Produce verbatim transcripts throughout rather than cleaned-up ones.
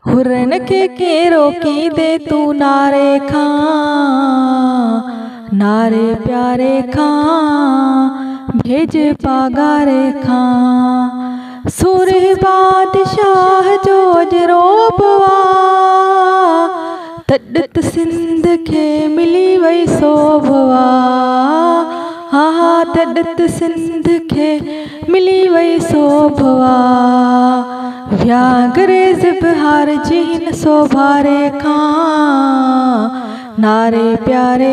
Huron के के रोकी दे तू नारे खां, नारे प्यारे खां भेज पागारे खां। सुर बादशाह जो अजरोबवा तॾत सिंध खे मिली वई सोभवा। हा हा तॾत सिंध खे मिली वई सोभवा। व्या अंग्रेज़ बिहार जी हिन सोभारे खां, नारे प्यारे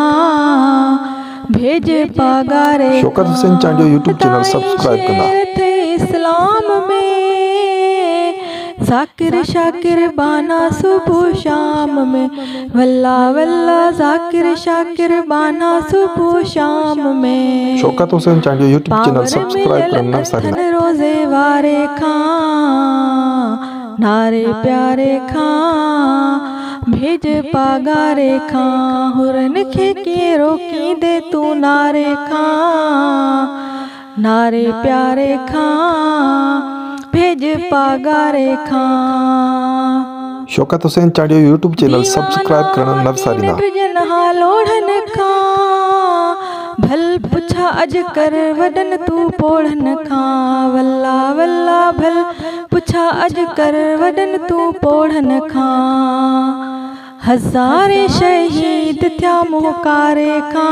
खां भेज पागारे। Shaukat Hussain Chandio YouTube channel subscribe कंदा। इस्लाम में ज़ाकिर शाकिर बाना सुबह शाम में, वल्ला वल्ला ज़ाकिर शाकिर बाना सुबह शाम में। Shaukat Hussain Chandio YouTube channel subscribe करना सारिना। रोज़े वारे खां, नारे प्यारे खां भेज पागारे खां। हुरन खे के रोकी दे तू नारे खां, नारे प्यारे खां भेज पागारे खां। Shaukat Hussain Chandio YouTube channel subscribe करना न सारिना। लोढ़न खां भल पुछा अज कर वडन तू पोढ़न खां, वल्ला वल्ला भल पुछा अज कर वडन तू पोढ़न खां। हज़ारे शहीद थिया मुहकारे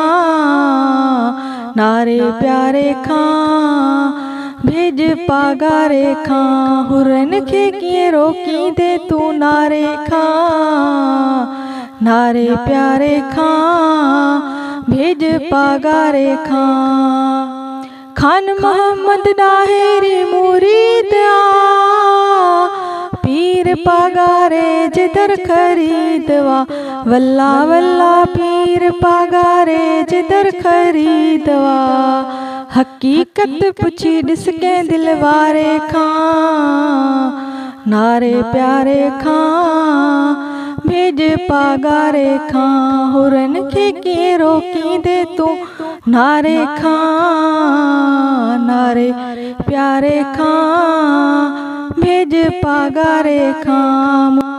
खां, नारे प्यारे खां भेज पागारे खां। हुरन खे कीअं रोकी दे तू नारे खां, नारे प्यारे खां भेज पागारे खां। खान मोहम्मद डाहेरी मुरीद आ, पीर पागारे जिधर खरीदवा। वल्ला वल्ला पीर पागारे जिधर खरीदवा। हकीकत पुछी ॾिस के दिल वारे खां, नारे प्यारे खां भेज पागारे खां। हुरन खे के रोकी दे तू नारे खां, नारे प्यारे खां भेज पागारे खां।